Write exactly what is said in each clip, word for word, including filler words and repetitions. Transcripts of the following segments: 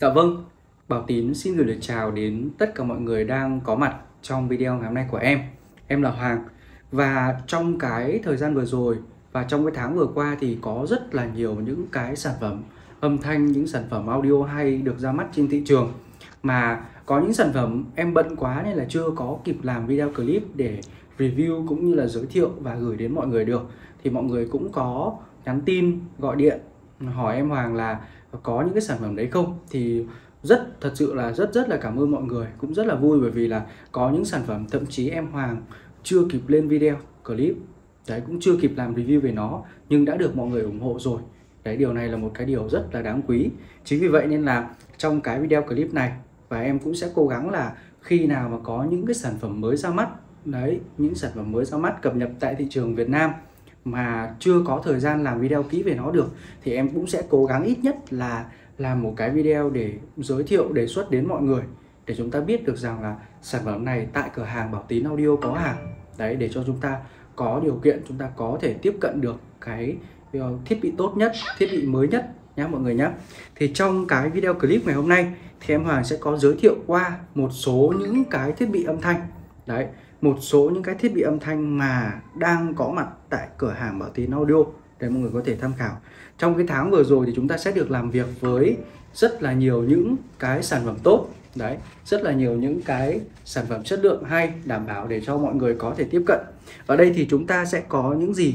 Dạ vâng, Bảo Tín xin gửi lời chào đến tất cả mọi người đang có mặt trong video ngày hôm nay của em. Em là Hoàng. Và trong cái thời gian vừa rồi và trong cái tháng vừa qua thì có rất là nhiều những cái sản phẩm âm thanh, những sản phẩm audio hay được ra mắt trên thị trường. Mà có những sản phẩm em bận quá nên là chưa có kịp làm video clip để review cũng như là giới thiệu và gửi đến mọi người được. Thì mọi người cũng có nhắn tin, gọi điện hỏi em Hoàng là có những cái sản phẩm đấy không. Thì rất thật sự là rất rất là cảm ơn mọi người, cũng rất là vui bởi vì là có những sản phẩm thậm chí em Hoàng chưa kịp lên video clip đấy, cũng chưa kịp làm review về nó nhưng đã được mọi người ủng hộ rồi. Đấy, điều này là một cái điều rất là đáng quý. Chính vì vậy nên là trong cái video clip này và em cũng sẽ cố gắng là khi nào mà có những cái sản phẩm mới ra mắt, đấy, những sản phẩm mới ra mắt cập nhật tại thị trường Việt Nam mà chưa có thời gian làm video kỹ về nó được thì em cũng sẽ cố gắng ít nhất là làm một cái video để giới thiệu, đề xuất đến mọi người để chúng ta biết được rằng là sản phẩm này tại cửa hàng Bảo Tín Audio có hàng. Đấy, để cho chúng ta có điều kiện, chúng ta có thể tiếp cận được cái thiết bị tốt nhất, thiết bị mới nhất nhé mọi người nhé. Thì trong cái video clip ngày hôm nay thì em Hoàng sẽ có giới thiệu qua một số những cái thiết bị âm thanh. Đấy, một số những cái thiết bị âm thanh mà đang có mặt tại cửa hàng Bảo Tín Audio để mọi người có thể tham khảo. Trong cái tháng vừa rồi thì chúng ta sẽ được làm việc với rất là nhiều những cái sản phẩm tốt. Đấy, rất là nhiều những cái sản phẩm chất lượng hay, đảm bảo để cho mọi người có thể tiếp cận. Ở đây thì chúng ta sẽ có những gì?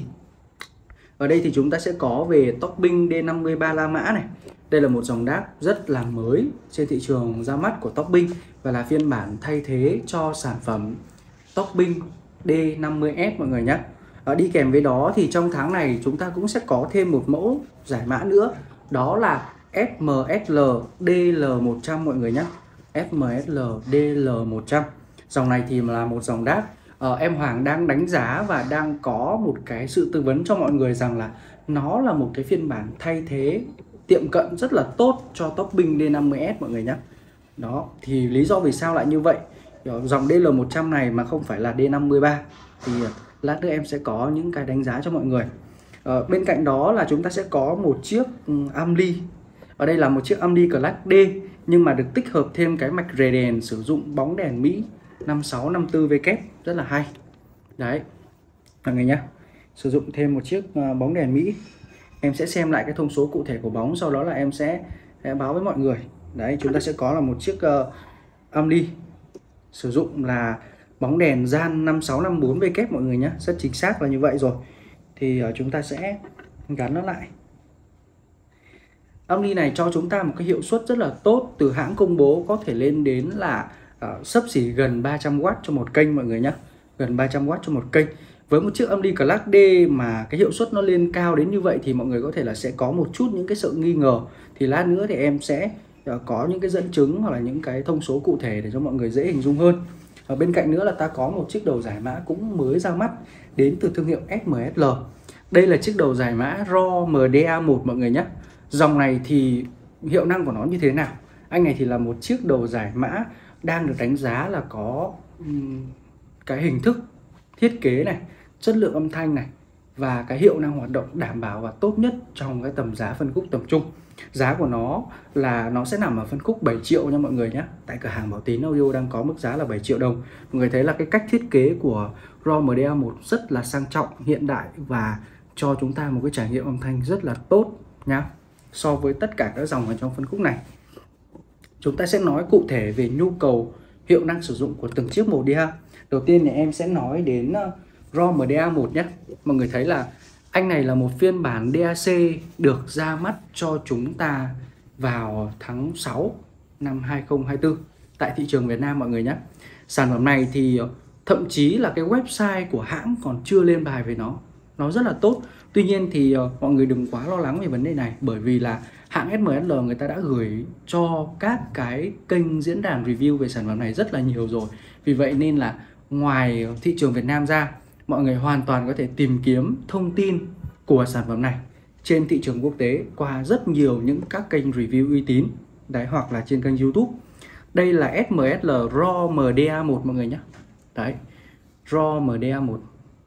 Ở đây thì chúng ta sẽ có về Topping D năm mươi ba La Mã này. Đây là một dòng đáp rất là mới trên thị trường ra mắt của Topping và là phiên bản thay thế cho sản phẩm Topping D năm mươi S mọi người nhé. Ở đi kèm với đó thì trong tháng này chúng ta cũng sẽ có thêm một mẫu giải mã nữa, đó là F M S L D L một trăm mọi người nhé. F M S L D L một trăm. Dòng này thì là một dòng đáp uh, em Hoàng đang đánh giá và đang có một cái sự tư vấn cho mọi người rằng là nó là một cái phiên bản thay thế tiệm cận rất là tốt cho Topping D năm mươi S mọi người nhé. Đó, thì lý do vì sao lại như vậy? Dòng D L một trăm này mà không phải là D năm mươi ba thì lát nữa em sẽ có những cái đánh giá cho mọi người. Ờ, bên cạnh đó là chúng ta sẽ có một chiếc um, Ampli. Ở đây là một chiếc Ampli Class D nhưng mà được tích hợp thêm cái mạch rề đèn sử dụng bóng đèn Mỹ năm sáu năm tư W kép, rất là hay. Đấy, mọi người nhé, sử dụng thêm một chiếc uh, bóng đèn Mỹ. Em sẽ xem lại cái thông số cụ thể của bóng, sau đó là em sẽ, sẽ báo với mọi người. Đấy, chúng ta sẽ có là một chiếc uh, Ampli sử dụng là bóng đèn gian năm sáu năm bốn W kép mọi người nhé, rất chính xác là như vậy rồi. Thì uh, chúng ta sẽ gắn nó lại. Ampli này cho chúng ta một cái hiệu suất rất là tốt, từ hãng công bố có thể lên đến là uh, xấp xỉ gần ba trăm oát cho một kênh mọi người nhé, gần ba trăm oát cho một kênh. Với một chiếc Ampli Class D mà cái hiệu suất nó lên cao đến như vậy thì mọi người có thể là sẽ có một chút những cái sự nghi ngờ. Thì lát nữa thì em sẽ uh, có những cái dẫn chứng hoặc là những cái thông số cụ thể để cho mọi người dễ hình dung hơn. Ở bên cạnh nữa là ta có một chiếc đầu giải mã cũng mới ra mắt đến từ thương hiệu F M S L. Đây là chiếc đầu giải mã R A W M D A một mọi người nhé. Dòng này thì hiệu năng của nó như thế nào? Anh này thì là một chiếc đầu giải mã đang được đánh giá là có um, cái hình thức thiết kế này, chất lượng âm thanh này và cái hiệu năng hoạt động đảm bảo và tốt nhất trong cái tầm giá phân khúc tầm trung. Giá của nó là nó sẽ nằm ở phân khúc bảy triệu nha mọi người nhé. Tại cửa hàng Bảo Tín Audio đang có mức giá là bảy triệu đồng. Mọi người thấy là cái cách thiết kế của R A W M D A một rất là sang trọng, hiện đại và cho chúng ta một cái trải nghiệm âm thanh rất là tốt nhá. So với tất cả các dòng ở trong phân khúc này, chúng ta sẽ nói cụ thể về nhu cầu hiệu năng sử dụng của từng chiếc model. Đầu tiên thì em sẽ nói đến R A W M D A một nhé. Mọi người thấy là anh này là một phiên bản D A C được ra mắt cho chúng ta vào tháng sáu năm hai không hai tư tại thị trường Việt Nam mọi người nhé. Sản phẩm này thì thậm chí là cái website của hãng còn chưa lên bài về nó. Nó rất là tốt. Tuy nhiên thì uh, mọi người đừng quá lo lắng về vấn đề này, bởi vì là hãng S M S L người ta đã gửi cho các cái kênh diễn đàn review về sản phẩm này rất là nhiều rồi. Vì vậy nên là ngoài thị trường Việt Nam ra, mọi người hoàn toàn có thể tìm kiếm thông tin của sản phẩm này trên thị trường quốc tế qua rất nhiều những các kênh review uy tín. Đấy, hoặc là trên kênh YouTube. Đây là S M S L R A W M D A một mọi người nhé. Đấy, R A W M D A một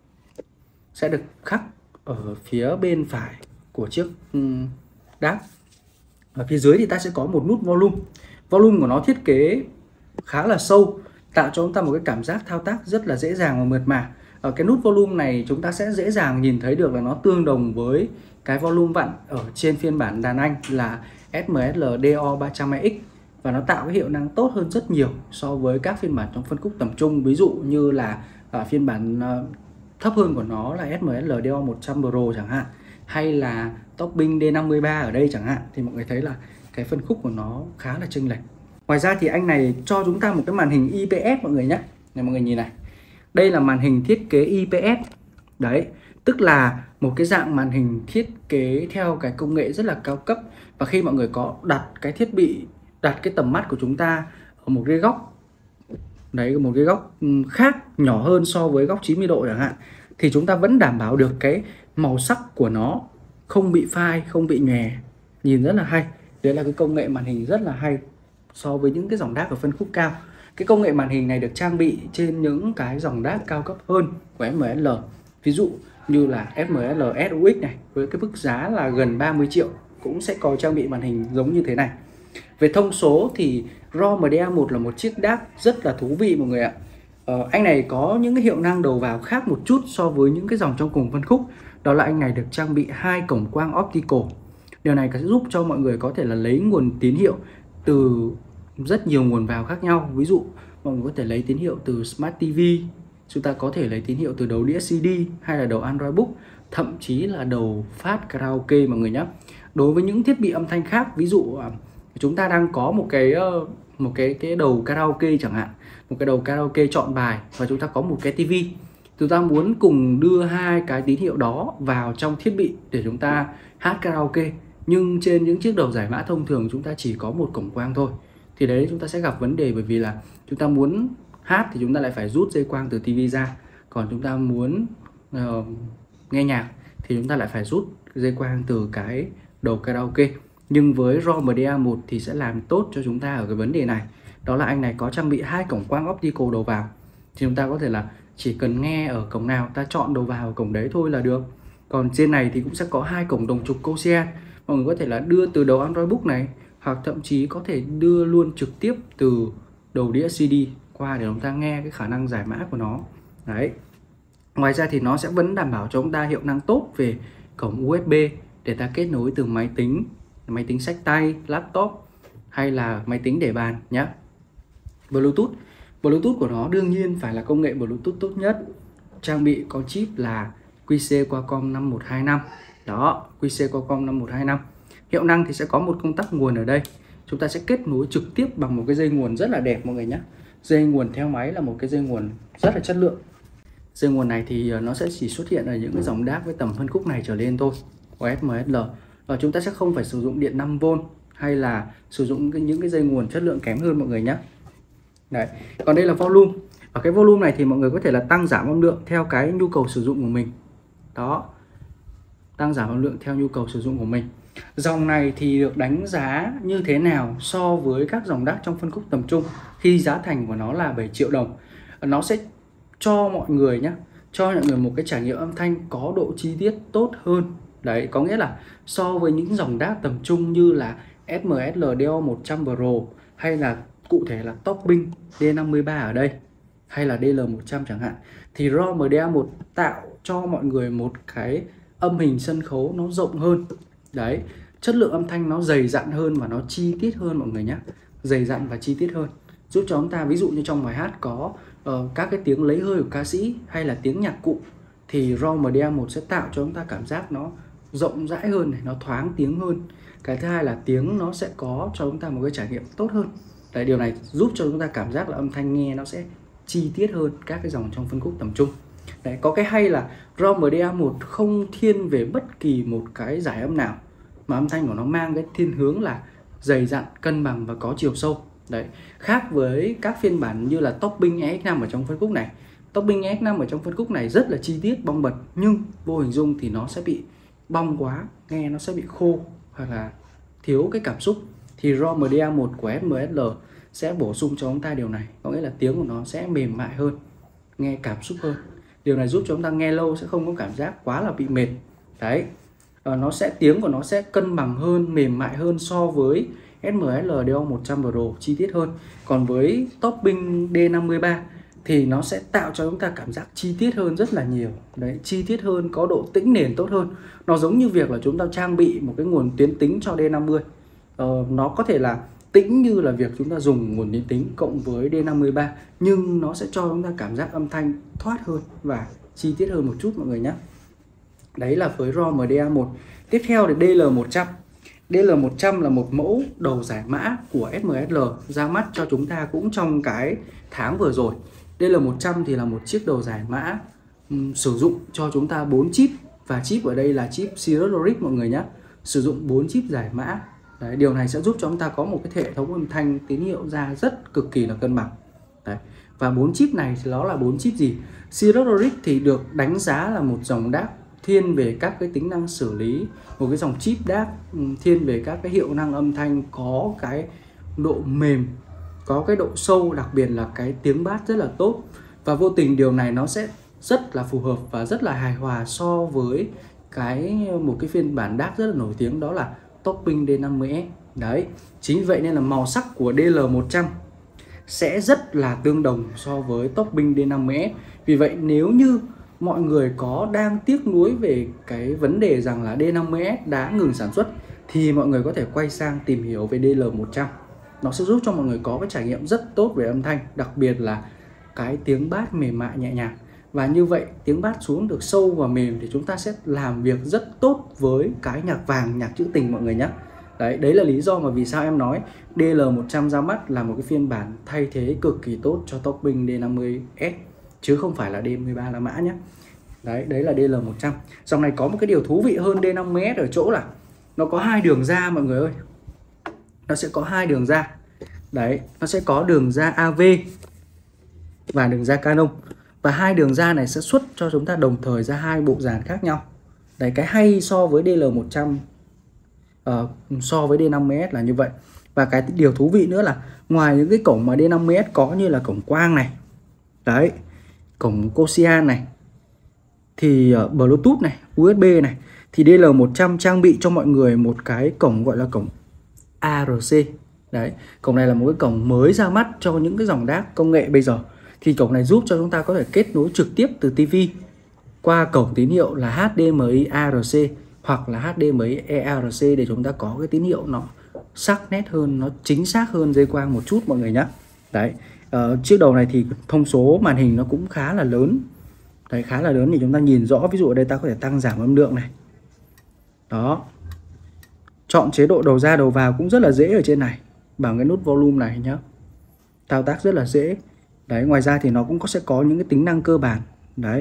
sẽ được khắc ở phía bên phải của chiếc đáp. Ở phía dưới thì ta sẽ có một nút volume. Volume của nó thiết kế khá là sâu, tạo cho chúng ta một cái cảm giác thao tác rất là dễ dàng và mượt mà. Ở cái nút volume này chúng ta sẽ dễ dàng nhìn thấy được là nó tương đồng với cái volume vặn ở trên phiên bản đàn anh là ét em ét lờ đê o ba trăm hai ích, và nó tạo cái hiệu năng tốt hơn rất nhiều so với các phiên bản trong phân khúc tầm trung. Ví dụ như là ở phiên bản uh, thấp hơn của nó là ét em ét lờ đê o một trăm Pro chẳng hạn, hay là topping đê năm mươi ba ở đây chẳng hạn, thì mọi người thấy là cái phân khúc của nó khá là chênh lệch. Ngoài ra thì anh này cho chúng ta một cái màn hình i pê ét mọi người nhé. Này mọi người nhìn này. Đây là màn hình thiết kế i pê ét. Đấy, tức là một cái dạng màn hình thiết kế theo cái công nghệ rất là cao cấp. Và khi mọi người có đặt cái thiết bị, đặt cái tầm mắt của chúng ta ở một cái góc, đấy, một cái góc khác nhỏ hơn so với góc chín mươi độ chẳng hạn, thì chúng ta vẫn đảm bảo được cái màu sắc của nó không bị phai, không bị nhòe, nhìn rất là hay. Đấy là cái công nghệ màn hình rất là hay so với những cái dòng đát ở phân khúc cao. Cái công nghệ màn hình này được trang bị trên những cái dòng đát cao cấp hơn của ét em ét lờ. Ví dụ như là ét em ét lờ ét u ích này, với cái mức giá là gần ba mươi triệu cũng sẽ có trang bị màn hình giống như thế này. Về thông số thì rờ o em đê a một là một chiếc đát rất là thú vị mọi người ạ. Ờ, anh này có những cái hiệu năng đầu vào khác một chút so với những cái dòng trong cùng phân khúc. Đó là anh này được trang bị hai cổng quang optical. Điều này sẽ giúp cho mọi người có thể là lấy nguồn tín hiệu từ rất nhiều nguồn vào khác nhau. Ví dụ mọi người có thể lấy tín hiệu từ Smart ti vi, chúng ta có thể lấy tín hiệu từ đầu đĩa xê đê hay là đầu Android Book, thậm chí là đầu phát karaoke mọi người nhé. Đối với những thiết bị âm thanh khác, ví dụ chúng ta đang có một cái một cái cái đầu karaoke chẳng hạn, một cái đầu karaoke chọn bài, và chúng ta có một cái tivi, chúng ta muốn cùng đưa hai cái tín hiệu đó vào trong thiết bị để chúng ta hát karaoke, nhưng trên những chiếc đầu giải mã thông thường chúng ta chỉ có một cổng quang thôi, thì đấy chúng ta sẽ gặp vấn đề, bởi vì là chúng ta muốn hát thì chúng ta lại phải rút dây quang từ tivi ra, còn chúng ta muốn uh, nghe nhạc thì chúng ta lại phải rút dây quang từ cái đầu karaoke. Nhưng với rờ o em đê a một thì sẽ làm tốt cho chúng ta ở cái vấn đề này. Đó là anh này có trang bị hai cổng quang optical đầu vào, thì chúng ta có thể là chỉ cần nghe ở cổng nào ta chọn đầu vào cổng đấy thôi là được. Còn trên này thì cũng sẽ có hai cổng đồng trục Coaxial, mọi người có thể là đưa từ đầu Android Book này, hoặc thậm chí có thể đưa luôn trực tiếp từ đầu đĩa xê đê qua để chúng ta nghe cái khả năng giải mã của nó. Đấy. Ngoài ra thì nó sẽ vẫn đảm bảo cho chúng ta hiệu năng tốt về cổng u ét bê để ta kết nối từ máy tính, máy tính xách tay, laptop hay là máy tính để bàn nhé. Bluetooth. Bluetooth của nó đương nhiên phải là công nghệ Bluetooth tốt nhất. Trang bị có chip là quy xê Qualcomm năm một hai năm. Đó, quy xê Qualcomm năm một hai năm. Hiệu năng thì sẽ có một công tắc nguồn ở đây. Chúng ta sẽ kết nối trực tiếp bằng một cái dây nguồn rất là đẹp mọi người nhé. Dây nguồn theo máy là một cái dây nguồn rất là chất lượng. Dây nguồn này thì nó sẽ chỉ xuất hiện ở những cái dòng đát với tầm phân khúc này trở lên thôi của ét em ét lờ. Và chúng ta sẽ không phải sử dụng điện năm vôn hay là sử dụng những cái dây nguồn chất lượng kém hơn mọi người nhé. Đấy. Còn đây là volume. Ở cái volume này thì mọi người có thể là tăng giảm âm lượng theo cái nhu cầu sử dụng của mình. Đó. Tăng giảm âm lượng theo nhu cầu sử dụng của mình. Dòng này thì được đánh giá như thế nào so với các dòng đát trong phân khúc tầm trung khi giá thành của nó là bảy triệu đồng. Nó sẽ cho mọi người nhé, cho mọi người một cái trải nghiệm âm thanh có độ chi tiết tốt hơn. Đấy, có nghĩa là so với những dòng đát tầm trung như là ét em ét lờ đê o một trăm Pro hay là cụ thể là topping đê năm mươi ba ở đây hay là đê lờ một trăm chẳng hạn, thì rờ o em đê a một tạo cho mọi người một cái âm hình sân khấu nó rộng hơn. Đấy, chất lượng âm thanh nó dày dặn hơn và nó chi tiết hơn mọi người nhé. Dày dặn và chi tiết hơn, giúp cho chúng ta ví dụ như trong bài hát có uh, các cái tiếng lấy hơi của ca sĩ hay là tiếng nhạc cụ, thì rờ o em đê a một sẽ tạo cho chúng ta cảm giác nó rộng rãi hơn này, nó thoáng tiếng hơn. Cái thứ hai là tiếng nó sẽ có cho chúng ta một cái trải nghiệm tốt hơn. Đấy, điều này giúp cho chúng ta cảm giác là âm thanh nghe nó sẽ chi tiết hơn các cái dòng trong phân khúc tầm trung. Đấy, có cái hay là rờ o em đê a một không thiên về bất kỳ một cái giải âm nào, mà âm thanh của nó mang cái thiên hướng là dày dặn, cân bằng và có chiều sâu. Đấy, khác với các phiên bản như là topping e ích năm ở trong phân khúc này. Topping e ích năm ở trong phân khúc này rất là chi tiết, bong bật, nhưng vô hình dung thì nó sẽ bị bong quá, nghe nó sẽ bị khô hoặc là thiếu cái cảm xúc. Thì rờ o em đê a một của ét em ét lờ sẽ bổ sung cho chúng ta điều này, có nghĩa là tiếng của nó sẽ mềm mại hơn, nghe cảm xúc hơn. Điều này giúp cho chúng ta nghe lâu sẽ không có cảm giác quá là bị mệt. Đấy. uh, nó sẽ tiếng của nó sẽ cân bằng hơn, mềm mại hơn so với ét em ét lờ Deon một trăm Pro, chi tiết hơn. Còn với topping D năm mươi ba thì nó sẽ tạo cho chúng ta cảm giác chi tiết hơn rất là nhiều. Đấy, chi tiết hơn, có độ tĩnh nền tốt hơn. Nó giống như việc là chúng ta trang bị một cái nguồn tuyến tính cho D năm mươi. Ờ, nó có thể là tĩnh như là việc chúng ta dùng nguồn tuyến tính cộng với D năm mươi ba, nhưng nó sẽ cho chúng ta cảm giác âm thanh thoát hơn và chi tiết hơn một chút mọi người nhé. Đấy là với rờ o em đê a một. Tiếp theo thì D L một trăm. D L một trăm là một mẫu đầu giải mã của ét em ét lờ ra mắt cho chúng ta cũng trong cái tháng vừa rồi. D L một trăm thì là một chiếc đầu giải mã um, sử dụng cho chúng ta bốn chip, và chip ở đây là chip Cirrus Logic mọi người nhé. Sử dụng bốn chip giải mã. Đấy, điều này sẽ giúp cho chúng ta có một cái hệ thống âm thanh tín hiệu ra rất cực kỳ là cân bằng. Đấy. Và bốn chip này thì nó là bốn chip gì? Cirrus Logic thì được đánh giá là một dòng đáp thiên về các cái tính năng xử lý, một cái dòng chip đáp thiên về các cái hiệu năng âm thanh, có cái độ mềm, có cái độ sâu, đặc biệt là cái tiếng bass rất là tốt. Và vô tình điều này nó sẽ rất là phù hợp và rất là hài hòa so với cái một cái phiên bản đáp rất là nổi tiếng, đó là topping D năm mươi S. Đấy, chính vậy nên là màu sắc của D L một trăm sẽ rất là tương đồng so với topping D năm mươi S. Vì vậy nếu như mọi người có đang tiếc nuối về cái vấn đề rằng là D năm mươi S đã ngừng sản xuất, thì mọi người có thể quay sang tìm hiểu về D L một trăm. Nó sẽ giúp cho mọi người có cái trải nghiệm rất tốt về âm thanh, đặc biệt là cái tiếng bass mềm mại nhẹ nhàng. Và như vậy tiếng bass xuống được sâu và mềm thì chúng ta sẽ làm việc rất tốt với cái nhạc vàng, nhạc trữ tình mọi người nhé. Đấy, đấy là lý do mà vì sao em nói D L một trăm ra mắt là một cái phiên bản thay thế cực kỳ tốt cho topping D năm mươi S, chứ không phải là D mười ba La Mã nhé. Đấy, đấy là D L một trăm. Dòng này có một cái điều thú vị hơn D năm mươi S ở chỗ là nó có hai đường ra mọi người ơi. Nó sẽ có hai đường ra. Đấy, nó sẽ có đường ra a vê và đường ra Canon. Và hai đường ra này sẽ xuất cho chúng ta đồng thời ra hai bộ dàn khác nhau. Đấy, cái hay so với D L một trăm uh, so với D năm mươi S là như vậy. Và cái điều thú vị nữa là ngoài những cái cổng mà D năm mươi S có như là cổng quang này, đấy, cổng Cosian này, thì uh, Bluetooth này, u ét bê này, thì D L một trăm trang bị cho mọi người một cái cổng gọi là cổng a rờ xê. Đấy, cổng này là một cái cổng mới ra mắt cho những cái dòng đáp công nghệ bây giờ. Thì cổng này giúp cho chúng ta có thể kết nối trực tiếp từ ti vi qua cổng tín hiệu là H D M I A R C hoặc là H D M I E A R C để chúng ta có cái tín hiệu nó sắc nét hơn, nó chính xác hơn dây quang một chút mọi người nhé. Đấy, uh, chiếc đầu này thì thông số màn hình nó cũng khá là lớn. Đấy, khá là lớn thì chúng ta nhìn rõ, ví dụ ở đây ta có thể tăng giảm âm lượng này. Đó. Chọn chế độ đầu ra đầu vào cũng rất là dễ ở trên này, bằng cái nút volume này nhé. Thao tác rất là dễ. Đấy, ngoài ra thì nó cũng có sẽ có những cái tính năng cơ bản. Đấy,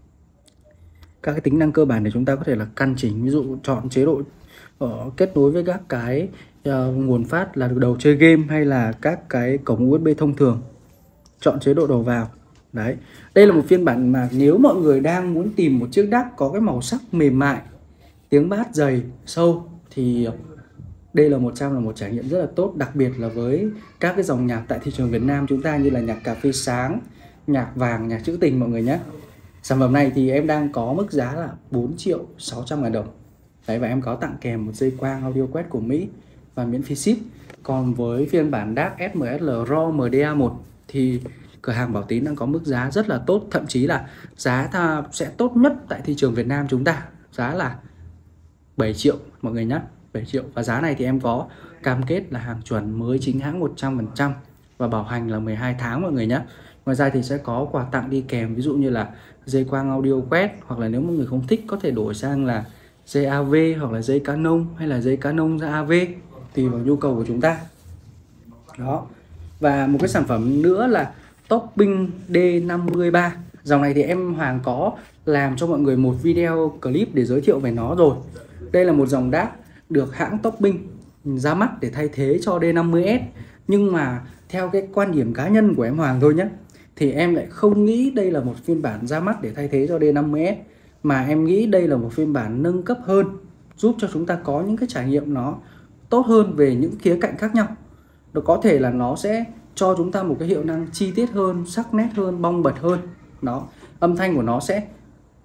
các cái tính năng cơ bản để chúng ta có thể là căn chỉnh, ví dụ chọn chế độ ở kết nối với các cái uh, nguồn phát là đầu chơi game hay là các cái cổng u ét bê thông thường. Chọn chế độ đầu vào. Đấy, đây là một phiên bản mà nếu mọi người đang muốn tìm một chiếc đáp có cái màu sắc mềm mại, tiếng bass dày, sâu, thì D L một trăm là một trải nghiệm rất là tốt, đặc biệt là với các cái dòng nhạc tại thị trường Việt Nam chúng ta như là nhạc cà phê sáng, nhạc vàng, nhạc trữ tình mọi người nhé. Sản phẩm này thì em đang có mức giá là bốn triệu sáu trăm ngàn đồng. Đấy, và em có tặng kèm một dây quang audio quét của Mỹ và miễn phí ship. Còn với phiên bản đáp ét em ét lờ rờ o em đê a một thì cửa hàng Bảo Tín đang có mức giá rất là tốt, thậm chí là giá ta sẽ tốt nhất tại thị trường Việt Nam chúng ta, giá là bảy triệu mọi người nhé, bảy triệu. Và giá này thì em có cam kết là hàng chuẩn mới chính hãng một trăm phần trăm và bảo hành là mười hai tháng mọi người nhé. Ngoài ra thì sẽ có quà tặng đi kèm, ví dụ như là dây quang audio quét, hoặc là nếu mọi người không thích có thể đổi sang là dây a vê hoặc là dây Canon hay là dây Canon ra a vê tùy vào nhu cầu của chúng ta. Đó. Và một cái sản phẩm nữa là topping D năm mươi ba. Dòng này thì em Hoàng có làm cho mọi người một video clip để giới thiệu về nó rồi. Đây là một dòng đáp được hãng topping ra mắt để thay thế cho D năm mươi S. Nhưng mà theo cái quan điểm cá nhân của em Hoàng thôi nhé, thì em lại không nghĩ đây là một phiên bản ra mắt để thay thế cho D năm mươi S, mà em nghĩ đây là một phiên bản nâng cấp hơn, giúp cho chúng ta có những cái trải nghiệm nó tốt hơn về những khía cạnh khác nhau. Nó có thể là nó sẽ cho chúng ta một cái hiệu năng chi tiết hơn, sắc nét hơn, bong bật hơn. Đó, âm thanh của nó sẽ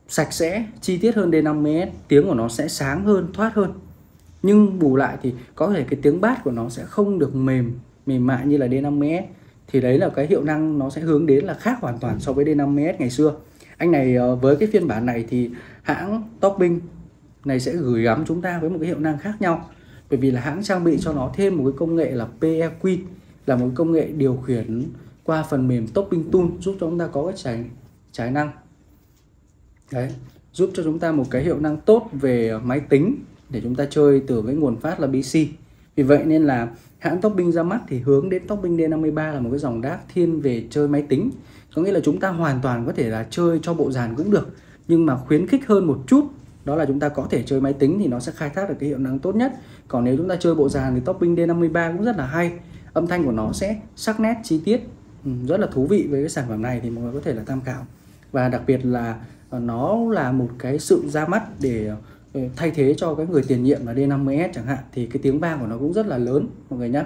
sạch sẽ, chi tiết hơn D năm mươi S, tiếng của nó sẽ sáng hơn, thoát hơn. Nhưng bù lại thì có thể cái tiếng bass của nó sẽ không được mềm, mềm mại như là D năm mươi S. Thì đấy là cái hiệu năng nó sẽ hướng đến là khác hoàn toàn so với D năm mươi S ngày xưa. Anh này với cái phiên bản này thì hãng Topping này sẽ gửi gắm chúng ta với một cái hiệu năng khác nhau. Bởi vì là hãng trang bị cho nó thêm một cái công nghệ là P E Q, là một công nghệ điều khiển qua phần mềm Topping Tool, giúp cho chúng ta có cái trái, trái năng. Đấy, giúp cho chúng ta một cái hiệu năng tốt về máy tính để chúng ta chơi từ cái nguồn phát là pê xê. Vì vậy nên là hãng Topping ra mắt thì hướng đến Topping D năm mươi ba là một cái dòng đát thiên về chơi máy tính. Có nghĩa là chúng ta hoàn toàn có thể là chơi cho bộ dàn cũng được, nhưng mà khuyến khích hơn một chút đó là chúng ta có thể chơi máy tính thì nó sẽ khai thác được cái hiệu năng tốt nhất. Còn nếu chúng ta chơi bộ dàn thì Topping D năm mươi ba cũng rất là hay. Âm thanh của nó sẽ sắc nét, chi tiết, rất là thú vị với cái sản phẩm này, thì mọi người có thể là tham khảo. Và đặc biệt là nó là một cái sự ra mắt để thay thế cho cái người tiền nhiệm là D năm mươi S chẳng hạn, thì cái tiếng vang của nó cũng rất là lớn mọi người nhé.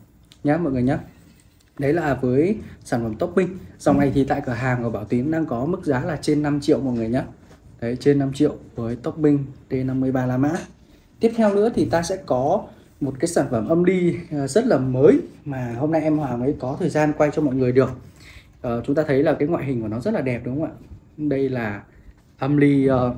Nhá mọi người nhé. Đấy là với sản phẩm Topping. Dòng này thì tại cửa hàng ở Bảo Tín đang có mức giá là trên năm triệu mọi người nhé. Đấy, trên năm triệu với Topping D năm mươi ba La Mã. Tiếp theo nữa thì ta sẽ có một cái sản phẩm âm ly rất là mới mà hôm nay em Hoàng mới có thời gian quay cho mọi người được. Ờ, chúng ta thấy là cái ngoại hình của nó rất là đẹp đúng không ạ? Đây là âm ly uh,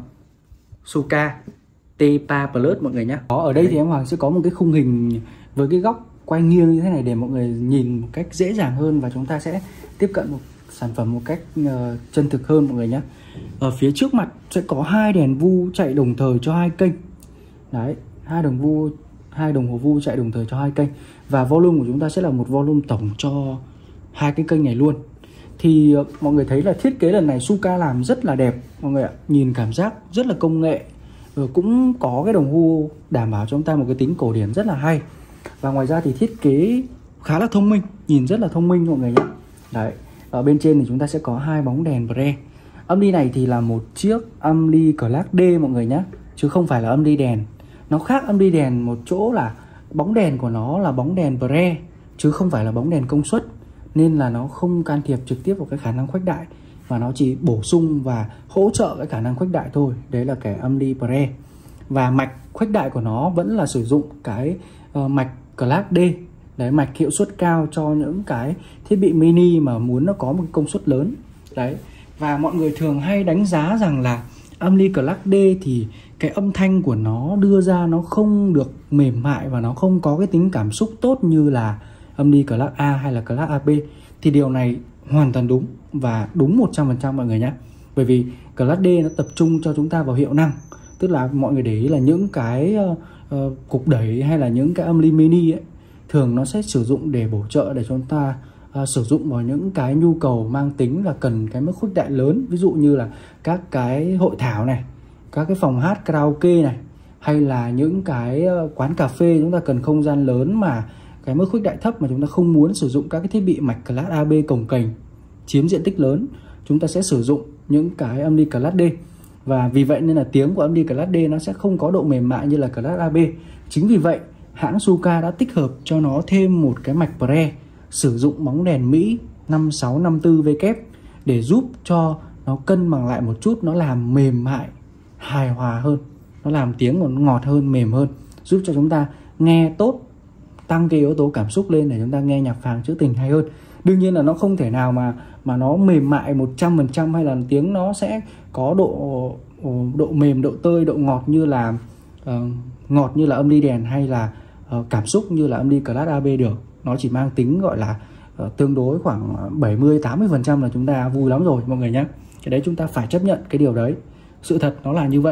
Shuka T-Pa Plus mọi người nhé. Ở đây thì em Hoàng sẽ có một cái khung hình với cái góc quay nghiêng như thế này để mọi người nhìn một cách dễ dàng hơn, và chúng ta sẽ tiếp cận một sản phẩm một cách uh, chân thực hơn mọi người nhé. Ở phía trước mặt sẽ có hai đèn vu chạy đồng thời cho hai kênh. Đấy, hai đồng vu, hai đồng hồ vu chạy đồng thời cho hai kênh, và volume của chúng ta sẽ là một volume tổng cho hai cái kênh này luôn. Thì uh, mọi người thấy là thiết kế lần này Shuka làm rất là đẹp mọi người ạ, nhìn cảm giác rất là công nghệ. Rồi cũng có cái đồng hồ đảm bảo cho chúng ta một cái tính cổ điển rất là hay. Và ngoài ra thì thiết kế khá là thông minh, nhìn rất là thông minh mọi người nhé. Đấy, ở bên trên thì chúng ta sẽ có hai bóng đèn Bre. Âm ly này thì là một chiếc âm ly Class D mọi người nhé, chứ không phải là âm ly đèn. Nó khác âm ly đèn một chỗ là bóng đèn của nó là bóng đèn Bre chứ không phải là bóng đèn công suất, nên là nó không can thiệp trực tiếp vào cái khả năng khuếch đại, mà nó chỉ bổ sung và hỗ trợ cái khả năng khuếch đại thôi. Đấy là cái âm ly Bre. Và mạch khuếch đại của nó vẫn là sử dụng cái uh, mạch Class D. Đấy, mạch hiệu suất cao cho những cái thiết bị mini mà muốn nó có một công suất lớn. Đấy. Và mọi người thường hay đánh giá rằng là âm ly Class D thì cái âm thanh của nó đưa ra nó không được mềm mại và nó không có cái tính cảm xúc tốt như là âm ly Class A hay là Class a pê. Thì điều này hoàn toàn đúng và đúng một trăm phần trăm mọi người nhé. Bởi vì Class D nó tập trung cho chúng ta vào hiệu năng. Tức là mọi người để ý là những cái uh, uh, cục đẩy hay là những cái âm ly mini ấy, thường nó sẽ sử dụng để bổ trợ để chúng ta uh, sử dụng vào những cái nhu cầu mang tính là cần cái mức khuếch đại lớn. Ví dụ như là các cái hội thảo này, các cái phòng hát karaoke này, hay là những cái uh, quán cà phê chúng ta cần không gian lớn mà cái mức khuếch đại thấp, mà chúng ta không muốn sử dụng các cái thiết bị mạch Class a bê cồng kềnh chiếm diện tích lớn, chúng ta sẽ sử dụng những cái âm ly Class D. Và vì vậy nên là tiếng của âm ly Class D nó sẽ không có độ mềm mại như là Class a bê. Chính vì vậy hãng Shuka đã tích hợp cho nó thêm một cái mạch Bre sử dụng bóng đèn Mỹ năm sáu năm tư W kép để giúp cho nó cân bằng lại một chút, nó làm mềm mại, hài hòa hơn, nó làm tiếng còn ngọt hơn, mềm hơn, giúp cho chúng ta nghe tốt, tăng cái yếu tố cảm xúc lên để chúng ta nghe nhạc phàng trữ tình hay hơn. Đương nhiên là nó không thể nào mà mà nó mềm mại một trăm phần trăm hay là tiếng nó sẽ có độ độ mềm, độ tơi, độ ngọt như là uh, ngọt như là âm ly đèn hay là uh, cảm xúc như là âm ly Class a bê được. Nó chỉ mang tính gọi là uh, tương đối khoảng bảy mươi tám mươi phần trăm là chúng ta vui lắm rồi mọi người nhé. Cái đấy chúng ta phải chấp nhận cái điều đấy. Sự thật nó là như vậy.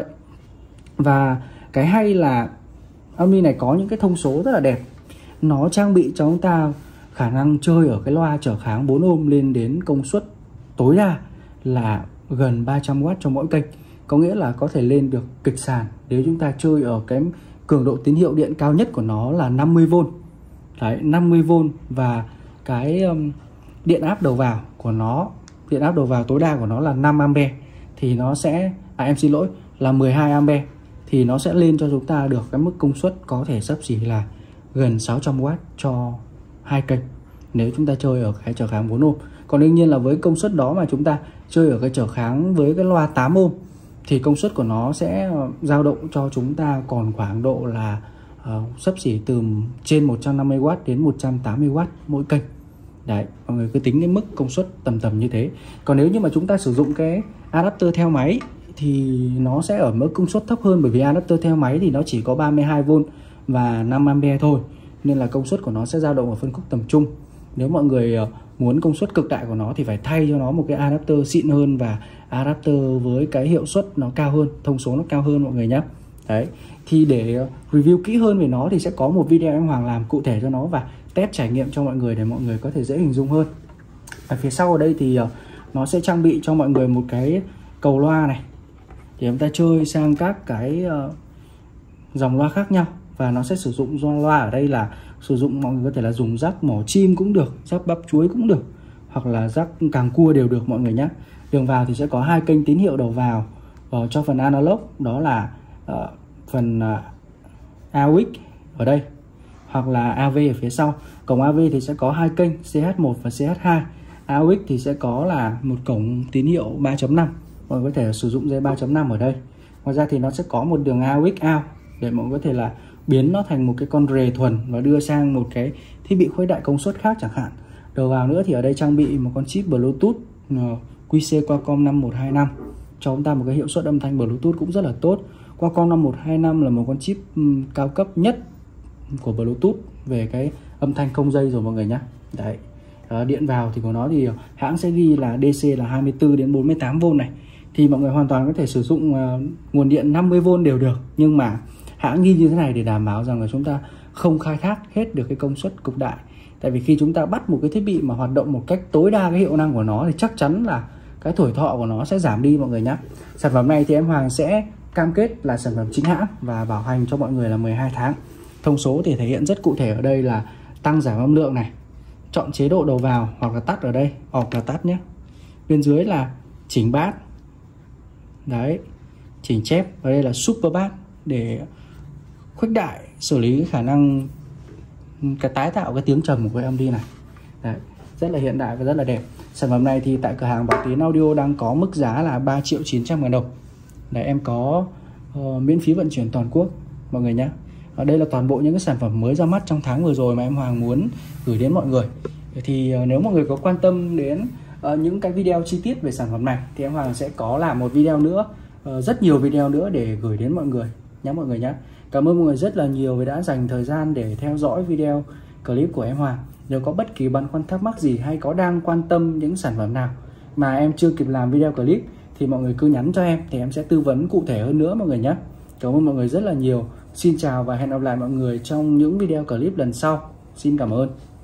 Và cái hay là âm ly này có những cái thông số rất là đẹp. Nó trang bị cho chúng ta khả năng chơi ở cái loa trở kháng bốn ôm lên đến công suất tối đa là gần ba trăm oát cho mỗi kênh. Có nghĩa là có thể lên được kịch sàn nếu chúng ta chơi ở cái cường độ tín hiệu điện cao nhất của nó là năm mươi vôn. Đấy, năm mươi vôn. Và cái um, điện áp đầu vào của nó, điện áp đầu vào tối đa của nó là năm ampe. Thì nó sẽ, à em xin lỗi, là mười hai ampe. Thì nó sẽ lên cho chúng ta được cái mức công suất có thể xấp xỉ là gần sáu trăm oát cho hai kênh nếu chúng ta chơi ở cái trở kháng bốn ôm. Còn đương nhiên là với công suất đó mà chúng ta chơi ở cái trở kháng với cái loa tám ôm thì công suất của nó sẽ dao động cho chúng ta còn khoảng độ là uh, xấp xỉ từ trên một trăm năm mươi oát đến một trăm tám mươi oát mỗi kênh. Đấy, mọi người cứ tính cái mức công suất tầm tầm như thế. Còn nếu như mà chúng ta sử dụng cái adapter theo máy thì nó sẽ ở mức công suất thấp hơn, bởi vì adapter theo máy thì nó chỉ có ba mươi hai vôn và năm ampe thôi, nên là công suất của nó sẽ dao động ở phân khúc tầm trung. Nếu mọi người muốn công suất cực đại của nó thì phải thay cho nó một cái adapter xịn hơn và adapter với cái hiệu suất nó cao hơn, thông số nó cao hơn mọi người nhé. Đấy, thì để review kỹ hơn về nó thì sẽ có một video em Hoàng làm cụ thể cho nó và test trải nghiệm cho mọi người để mọi người có thể dễ hình dung hơn. Ở phía sau ở đây thì nó sẽ trang bị cho mọi người một cái cầu loa này để chúng ta chơi sang các cái dòng loa khác nhau, và nó sẽ sử dụng do loa ở đây là sử dụng, mọi người có thể là dùng jack mỏ chim cũng được, jack bắp chuối cũng được, hoặc là jack càng cua đều được mọi người nhé. Đường vào thì sẽ có hai kênh tín hiệu đầu vào uh, cho phần analog, đó là uh, phần uh, a u ích ở đây, hoặc là a vê ở phía sau. Cổng a vê thì sẽ có hai kênh xê hát một và xê hát hai. a u ích thì sẽ có là một cổng tín hiệu ba chấm năm, mọi người có thể sử dụng dây ba chấm năm ở đây. Ngoài ra thì nó sẽ có một đường a u ích out để mọi người có thể là biến nó thành một cái con rề thuần và đưa sang một cái thiết bị khuếch đại công suất khác chẳng hạn. Đầu vào nữa thì ở đây trang bị một con chip Bluetooth uh, quy xê Qualcomm năm một hai năm cho chúng ta một cái hiệu suất âm thanh Bluetooth cũng rất là tốt. Qualcomm năm một hai năm là một con chip um, cao cấp nhất của Bluetooth về cái âm thanh không dây rồi mọi người nhé. Đấy. Đó, điện vào thì của nó thì hãng sẽ ghi là đê xê là hai mươi tư đến bốn mươi tám vôn này, thì mọi người hoàn toàn có thể sử dụng uh, nguồn điện năm mươi vôn đều được, nhưng mà hãng ghi như thế này để đảm bảo rằng là chúng ta không khai thác hết được cái công suất cực đại. Tại vì khi chúng ta bắt một cái thiết bị mà hoạt động một cách tối đa cái hiệu năng của nó thì chắc chắn là cái tuổi thọ của nó sẽ giảm đi mọi người nhé. Sản phẩm này thì em Hoàng sẽ cam kết là sản phẩm chính hãng và bảo hành cho mọi người là mười hai tháng. Thông số thì thể hiện rất cụ thể ở đây là tăng giảm âm lượng này, chọn chế độ đầu vào hoặc là tắt ở đây, off là tắt nhé. Bên dưới là chỉnh bass, đấy, chỉnh chép, ở đây là super bass để khuếch đại, xử lý khả năng cái tái tạo cái tiếng trầm của cái âm đi này. Đấy, rất là hiện đại và rất là đẹp. Sản phẩm này thì tại cửa hàng Bảo Tiến Audio đang có mức giá là ba triệu chín trăm ngàn đồng. Đấy, em có uh, miễn phí vận chuyển toàn quốc mọi người nhé. Ở đây là toàn bộ những cái sản phẩm mới ra mắt trong tháng vừa rồi mà em Hoàng muốn gửi đến mọi người. Thì uh, nếu mọi người có quan tâm đến uh, những cái video chi tiết về sản phẩm này thì em Hoàng sẽ có làm một video nữa, uh, rất nhiều video nữa để gửi đến mọi người nhé mọi người nhé. Cảm ơn mọi người rất là nhiều vì đã dành thời gian để theo dõi video clip của em Hoàng. Nếu có bất kỳ băn khoăn thắc mắc gì hay có đang quan tâm những sản phẩm nào mà em chưa kịp làm video clip thì mọi người cứ nhắn cho em thì em sẽ tư vấn cụ thể hơn nữa mọi người nhé. Cảm ơn mọi người rất là nhiều. Xin chào và hẹn gặp lại mọi người trong những video clip lần sau. Xin cảm ơn.